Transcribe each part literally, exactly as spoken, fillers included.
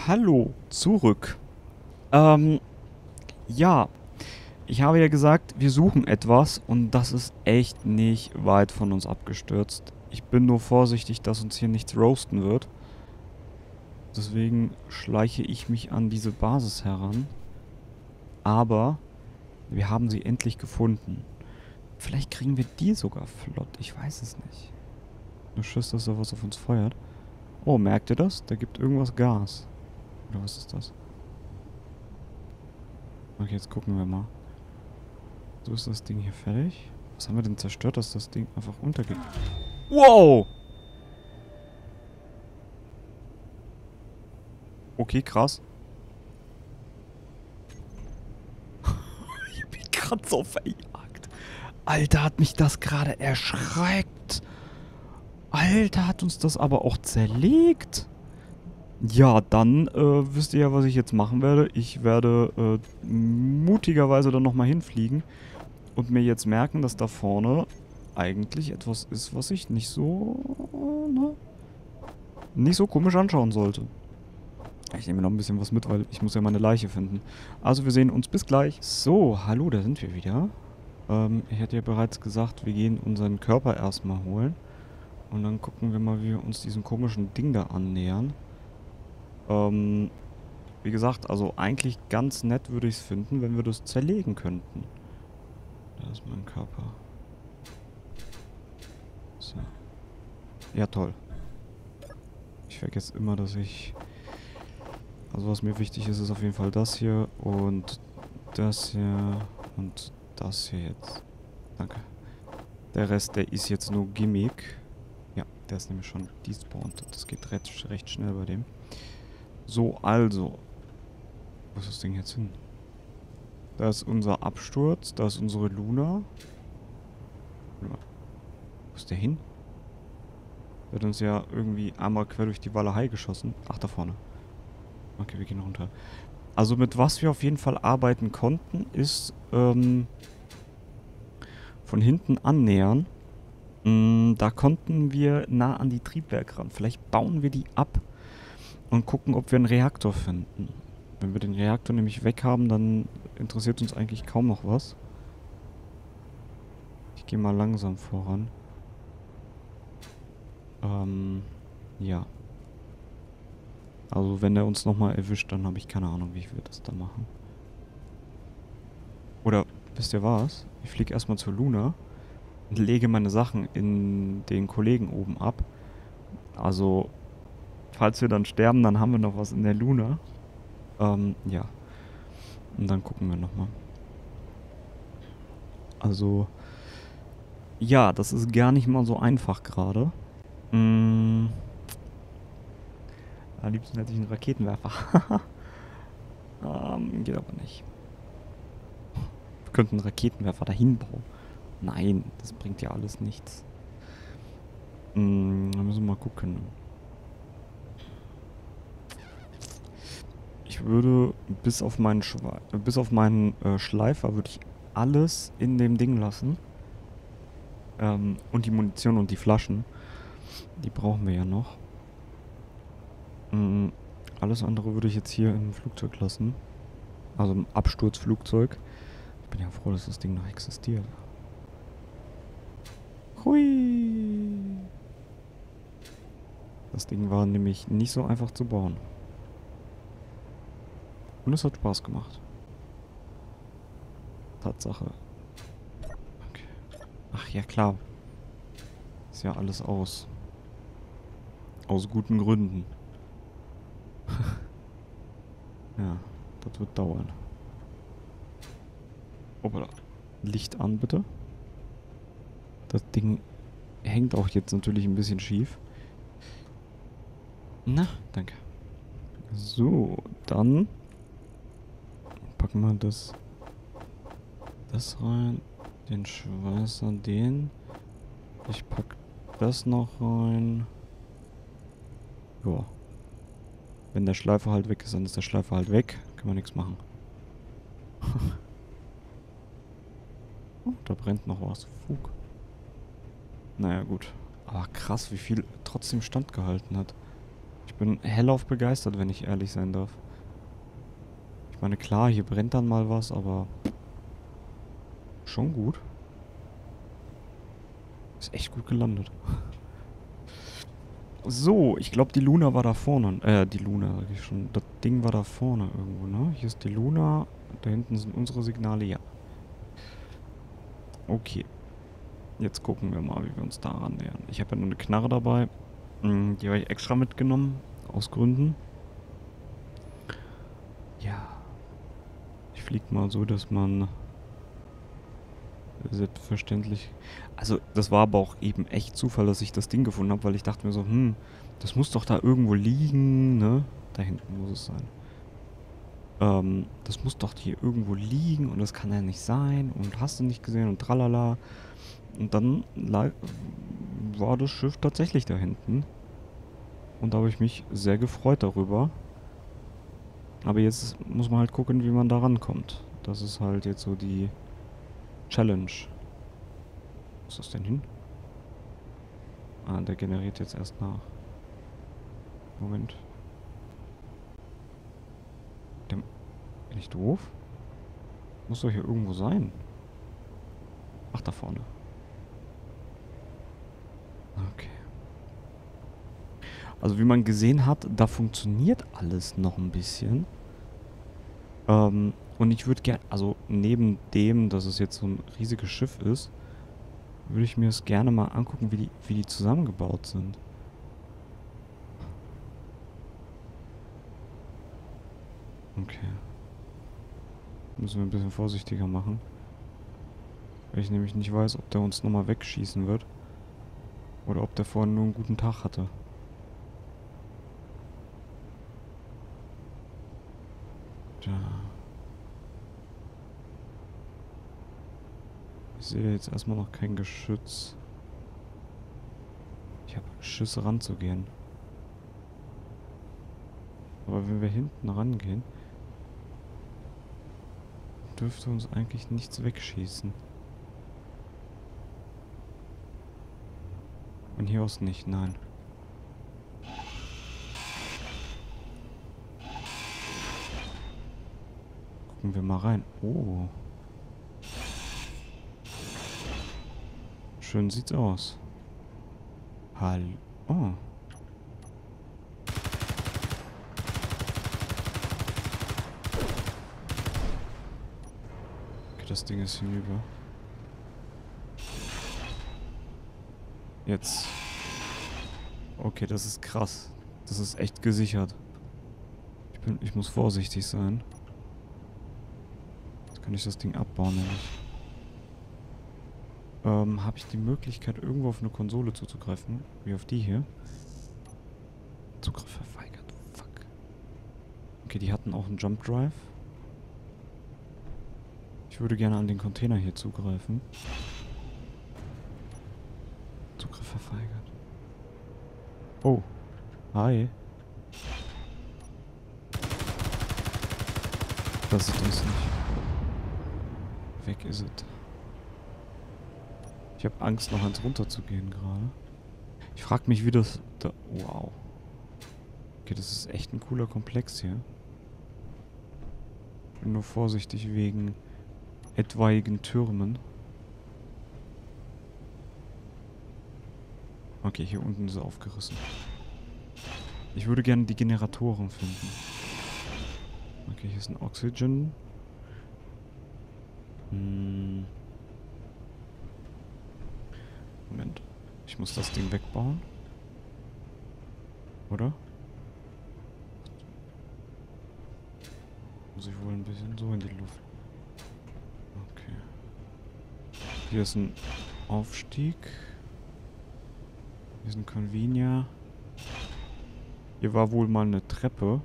Hallo, zurück. Ähm, ja, ich habe ja gesagt, wir suchen etwas und das ist echt nicht weit von uns abgestürzt. Ich bin nur vorsichtig, dass uns hier nichts roasten wird. Deswegen schleiche ich mich an diese Basis heran. Aber wir haben sie endlich gefunden. Vielleicht kriegen wir die sogar flott, ich weiß es nicht. Nur Schiss, dass da was auf uns feuert. Oh, merkt ihr das? Da gibt irgendwas Gas. Oder was ist das? Okay, jetzt gucken wir mal. So ist das Ding hier fertig. Was haben wir denn zerstört, dass das Ding einfach untergeht? Wow! Okay, krass. Ich bin gerade so verjagt. Alter, hat mich das gerade erschreckt. Alter, hat uns das aber auch zerlegt. Ja, dann äh, wisst ihr ja, was ich jetzt machen werde. Ich werde äh, mutigerweise dann nochmal hinfliegen und mir jetzt merken, dass da vorne eigentlich etwas ist, was ich nicht so, ne, nicht so komisch anschauen sollte. Ich nehme noch ein bisschen was mit, weil ich muss ja meine Leiche finden. Also wir sehen uns bis gleich. So, hallo, da sind wir wieder. Ähm, ich hatte ja bereits gesagt, wir gehen unseren Körper erstmal holen. Und dann gucken wir mal, wie wir uns diesem komischen Ding da annähern. Ähm, wie gesagt, also eigentlich ganz nett würde ich es finden, wenn wir das zerlegen könnten. Da ist mein Körper. So. Ja, toll. Ich vergesse immer, dass ich... Also was mir wichtig ist, ist auf jeden Fall das hier und das hier und das hier jetzt. Danke. Der Rest, der ist jetzt nur Gimmick. Ja, der ist nämlich schon despawned. Das geht recht, recht schnell bei dem. So, also. Wo ist das Ding jetzt hin? Da ist unser Absturz. Da ist unsere Luna. Wo ist der hin? Der hat uns ja irgendwie einmal quer durch die Walachei geschossen. Ach, da vorne. Okay, wir gehen runter. Also mit was wir auf jeden Fall arbeiten konnten, ist ähm, von hinten annähern. Mm, da konnten wir nah an die Triebwerke ran. Vielleicht bauen wir die ab und gucken, ob wir einen Reaktor finden. Wenn wir den Reaktor nämlich weg haben, dann interessiert uns eigentlich kaum noch was. Ich gehe mal langsam voran. Ähm, ja. Also wenn er uns nochmal erwischt, dann habe ich keine Ahnung, wie wir das da machen. Oder, wisst ihr was? Ich fliege erstmal zur Luna und lege meine Sachen in den Kollegen oben ab. Also, falls wir dann sterben, dann haben wir noch was in der Luna. Ähm, ja. Und dann gucken wir nochmal. Also, ja, das ist gar nicht mal so einfach gerade. Mm. Am liebsten hätte ich einen Raketenwerfer. ähm, geht aber nicht. Wir könnten einen Raketenwerfer dahin bauen. Nein, das bringt ja alles nichts. Mm, da müssen wir mal gucken. Ich würde bis auf meinen Schwe bis auf meinen äh, Schleifer würde ich alles in dem Ding lassen. Ähm, und die Munition und die Flaschen. Die brauchen wir ja noch. Mm, alles andere würde ich jetzt hier im Flugzeug lassen. Also im Absturzflugzeug. Ich bin ja froh, dass das Ding noch existiert. Hui! Das Ding war nämlich nicht so einfach zu bauen. Und es hat Spaß gemacht. Tatsache. Okay. Ach ja, klar. Ist ja alles aus. Aus guten Gründen. Ja, das wird dauern. Hoppala. Licht an, bitte. Das Ding hängt auch jetzt natürlich ein bisschen schief. Na, danke. So, dann packen wir das, das rein. Den Schweißer, den. Ich pack das noch rein. Ja. Wenn der Schleifer halt weg ist, dann ist der Schleifer halt weg. Kann man nichts machen. Oh, da brennt noch was. Fug. Naja, gut. Aber krass, wie viel trotzdem standgehalten hat. Ich Ich bin hellauf begeistert, wenn ich ehrlich sein darf. Ich meine, klar, hier brennt dann mal was, aber schon gut. Ist echt gut gelandet. So, ich glaube, die Luna war da vorne. Äh, die Luna, sag ich schon. Das Ding war da vorne irgendwo, ne? Hier ist die Luna. Da hinten sind unsere Signale, ja. Okay. Jetzt gucken wir mal, wie wir uns daran nähern. Ich habe ja nur eine Knarre dabei. Die habe ich extra mitgenommen. Aus Gründen. Ja. Ich fliege mal so, dass man... Selbstverständlich... Also, das war aber auch eben echt Zufall, dass ich das Ding gefunden habe, weil ich dachte mir so, hm, das muss doch da irgendwo liegen, ne? Da hinten muss es sein. Ähm, das muss doch hier irgendwo liegen und das kann ja nicht sein und hast du nicht gesehen und tralala. Und dann war das Schiff tatsächlich da hinten. Und da habe ich mich sehr gefreut darüber. Aber jetzt muss man halt gucken, wie man da rankommt. Das ist halt jetzt so die Challenge. Wo ist das denn hin? Ah, der generiert jetzt erst nach. Moment. Der, bin ich doof? Muss doch hier irgendwo sein. Ach, da vorne. Okay. Also wie man gesehen hat, da funktioniert alles noch ein bisschen. Ähm, und ich würde gerne, also neben dem, dass es jetzt so ein riesiges Schiff ist, würde ich mir es gerne mal angucken, wie die, wie die zusammengebaut sind. Okay. Müssen wir ein bisschen vorsichtiger machen. Weil ich nämlich nicht weiß, ob der uns nochmal wegschießen wird. Oder ob der vorhin nur einen guten Tag hatte. Da. Ich sehe jetzt erstmal noch kein Geschütz. Ich habe Schüsse ranzugehen. Aber wenn wir hinten rangehen, dürfte uns eigentlich nichts wegschießen. Von hier aus nicht, nein. Gucken wir mal rein. Oh. Schön sieht's aus. Hallo. Oh. Okay, das Ding ist hinüber. Jetzt. Okay, das ist krass. Das ist echt gesichert. Ich bin, ich muss vorsichtig sein. Jetzt kann ich das Ding abbauen, nämlich. Ähm, habe ich die Möglichkeit, irgendwo auf eine Konsole zuzugreifen? Wie auf die hier? Zugriff verweigert. Fuck. Okay, die hatten auch einen Jump Drive. Ich würde gerne an den Container hier zugreifen. Zugriff verweigert. Oh. Hi. Das ist uns nicht. Weg ist es. Ich habe Angst, noch eins runterzugehen gerade. Ich frage mich, wie das... Da, wow. Okay, das ist echt ein cooler Komplex hier. Ich bin nur vorsichtig wegen etwaigen Türmen. Okay, hier unten ist er aufgerissen. Ich würde gerne die Generatoren finden. Okay, hier ist ein Oxygen. Hm. Moment. Ich muss das Ding wegbauen. Oder? Muss ich wohl ein bisschen so in die Luft. Okay. Hier ist ein Aufstieg. Hier ist ein Convenier. Hier war wohl mal eine Treppe.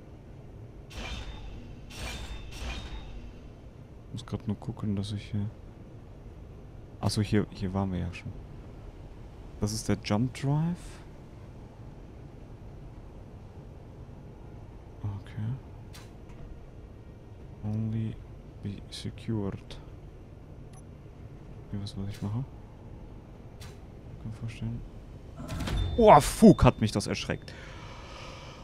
Ich muss gerade nur gucken, dass ich hier... Achso, hier, hier waren wir ja schon. Das ist der Jump Drive. Okay. Only be secured. Hier, was was ich mache? Kann ich vorstellen. Oh, fuck, hat mich das erschreckt.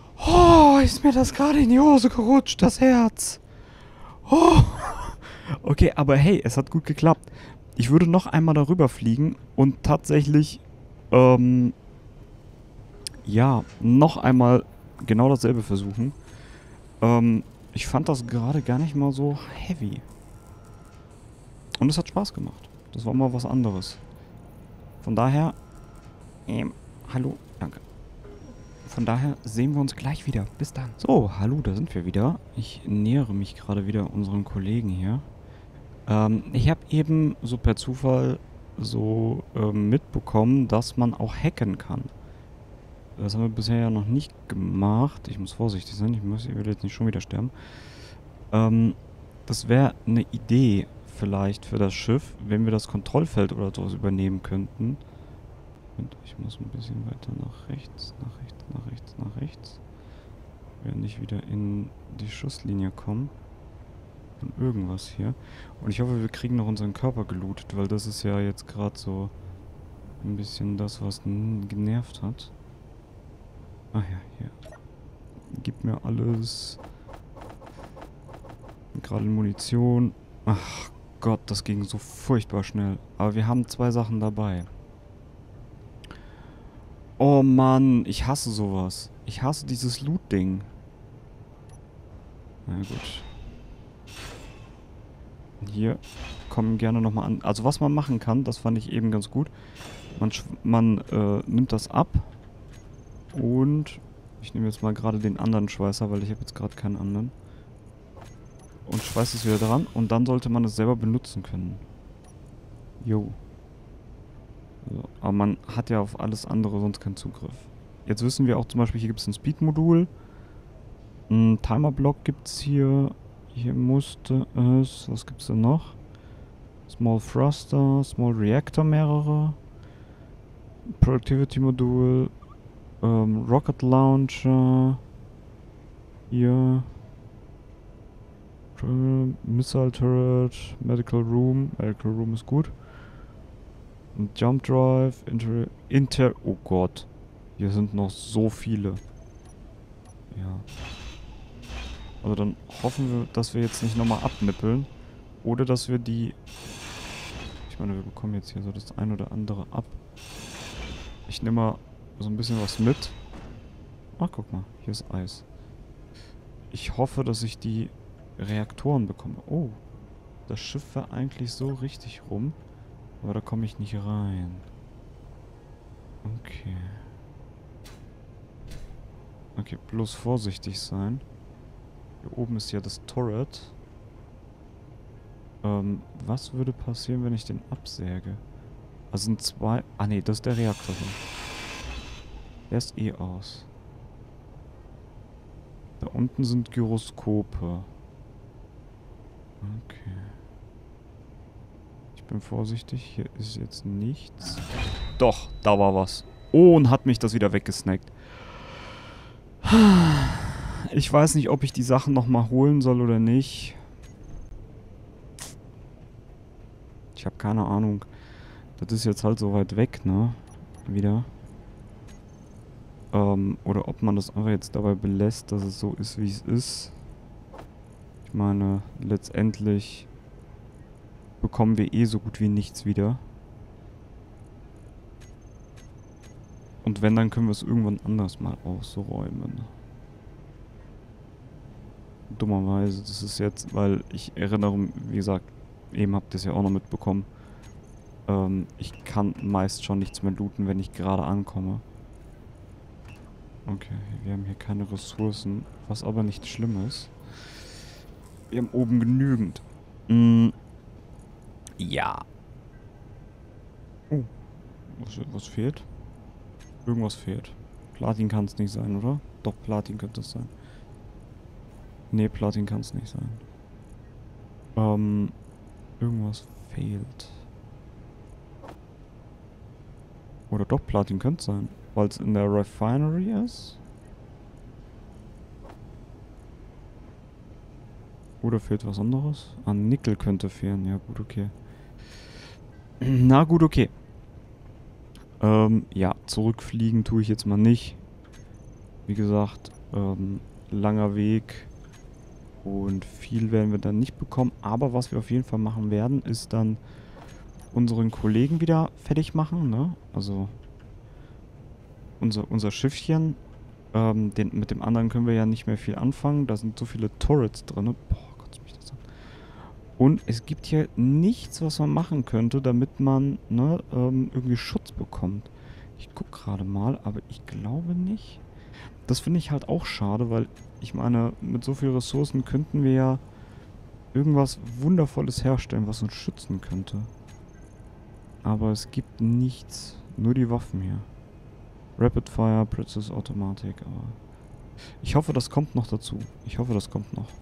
ist mir das gerade in die Hose gerutscht, das Herz. Oh. Okay, aber hey, es hat gut geklappt. Ich würde noch einmal darüber fliegen und tatsächlich, ähm, ja, noch einmal genau dasselbe versuchen. Ähm, ich fand das gerade gar nicht mal so heavy. Und es hat Spaß gemacht. Das war mal was anderes. Von daher, ähm, hallo, danke. Von daher sehen wir uns gleich wieder. Bis dann. So, hallo, da sind wir wieder. Ich nähere mich gerade wieder unseren Kollegen hier. Ähm, ich habe eben so per Zufall so ähm, mitbekommen, dass man auch hacken kann. Das haben wir bisher ja noch nicht gemacht. Ich muss vorsichtig sein, ich, muss, ich will jetzt nicht schon wieder sterben. Ähm, das wäre eine Idee vielleicht für das Schiff, wenn wir das Kontrollfeld oder sowas übernehmen könnten. Und ich muss ein bisschen weiter nach rechts, nach rechts, nach rechts, nach rechts. Wir nicht wieder in die Schusslinie kommen. Und irgendwas hier. Und ich hoffe, wir kriegen noch unseren Körper gelootet, weil das ist ja jetzt gerade so ein bisschen das, was genervt hat. Ach ja, hier. Gib mir alles. Gerade Munition. Ach Gott, das ging so furchtbar schnell. Aber wir haben zwei Sachen dabei. Oh Mann, ich hasse sowas. Ich hasse dieses Loot-Ding. Na gut. Hier kommen gerne nochmal an. Also was man machen kann, das fand ich eben ganz gut. Man, man äh, nimmt das ab. Und ich nehme jetzt mal gerade den anderen Schweißer, weil ich habe jetzt gerade keinen anderen. Und schweißt es wieder dran. Und dann sollte man es selber benutzen können. Jo. So, aber man hat ja auf alles andere sonst keinen Zugriff. Jetzt wissen wir auch zum Beispiel, hier gibt es ein Speed-Modul. Ein Timer-Block gibt es hier. Hier musste es... Was gibt es denn noch? Small Thruster, Small Reactor mehrere. Productivity-Modul. Ähm, Rocket Launcher. Hier. Missile Turret. Medical Room. Medical Room ist gut. Und Jump Drive. Inter... Inter... Oh Gott. Hier sind noch so viele. Ja. Also dann hoffen wir, dass wir jetzt nicht nochmal abnippeln. Oder dass wir die... Ich meine, wir bekommen jetzt hier so das ein oder andere ab. Ich nehme mal so ein bisschen was mit. Ach, guck mal. Hier ist Eis. Ich hoffe, dass ich die Reaktoren bekomme. Oh. Das Schiff war eigentlich so richtig rum. Aber da komme ich nicht rein. Okay. Okay, bloß vorsichtig sein. Hier oben ist ja das Turret. Ähm, was würde passieren, wenn ich den absäge? Also sind zwei... Ah ne, das ist der Reaktor hier. Der ist eh aus. Da unten sind Gyroskope. Okay. Ich bin vorsichtig. Hier ist jetzt nichts. Doch, da war was. Oh, und hat mich das wieder weggesnackt. Ich weiß nicht, ob ich die Sachen nochmal holen soll oder nicht. Ich habe keine Ahnung. Das ist jetzt halt so weit weg, ne? Wieder. Ähm, oder ob man das einfach jetzt dabei belässt, dass es so ist, wie es ist. Ich meine, letztendlich bekommen wir eh so gut wie nichts wieder. Und wenn, dann können wir es irgendwann anders mal ausräumen. Dummerweise, das ist jetzt, weil ich erinnere, wie gesagt, eben habt ihr es ja auch noch mitbekommen. Ähm, ich kann meist schon nichts mehr looten, wenn ich gerade ankomme. Okay, wir haben hier keine Ressourcen, was aber nicht schlimm ist. Wir haben oben genügend. Mm, ja. Oh, was, was fehlt? Irgendwas fehlt. Platin kann es nicht sein, oder? Doch, Platin könnte es sein. Nee, Platin kann es nicht sein. Ähm, irgendwas fehlt. Oder doch, Platin könnte es sein. Weil es in der Refinery ist? Oder fehlt was anderes? Ah, Nickel könnte fehlen. Ja, gut, okay. Na gut, okay. Ähm, ja, zurückfliegen tue ich jetzt mal nicht. Wie gesagt, ähm, langer Weg und viel werden wir dann nicht bekommen. Aber was wir auf jeden Fall machen werden, ist dann unseren Kollegen wieder fertig machen, ne? Also unser, unser Schiffchen. Ähm, den, mit dem anderen können wir ja nicht mehr viel anfangen. Da sind so viele Turrets drin. Boah, Gott, mich das an. Und es gibt hier nichts, was man machen könnte, damit man ne, ähm, irgendwie Schutz bekommt. Ich gucke gerade mal, aber ich glaube nicht. Das finde ich halt auch schade, weil ich meine, mit so vielen Ressourcen könnten wir ja irgendwas Wundervolles herstellen, was uns schützen könnte. Aber es gibt nichts. Nur die Waffen hier. Rapid Fire, Precious Automatik, aber ich hoffe, das kommt noch dazu. Ich hoffe, das kommt noch.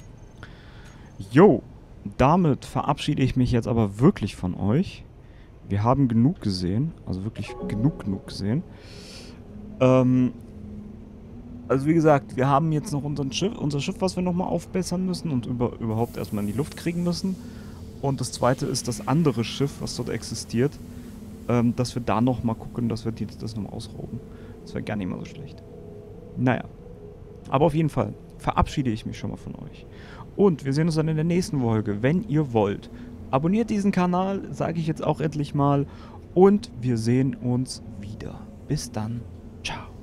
Jo, damit verabschiede ich mich jetzt aber wirklich von euch. Wir haben genug gesehen, also wirklich genug, genug gesehen. Ähm, also wie gesagt, wir haben jetzt noch unseren Schiff, unser Schiff, was wir nochmal aufbessern müssen und über, überhaupt erstmal in die Luft kriegen müssen. Und das zweite ist das andere Schiff, was dort existiert. Ähm, dass wir da nochmal gucken, dass wir die, das nochmal ausrauben. Das wäre gar nicht mal so schlecht. Naja. Aber auf jeden Fall verabschiede ich mich schon mal von euch. Und wir sehen uns dann in der nächsten Folge, wenn ihr wollt. Abonniert diesen Kanal, sage ich jetzt auch endlich mal. Und wir sehen uns wieder. Bis dann. Ciao.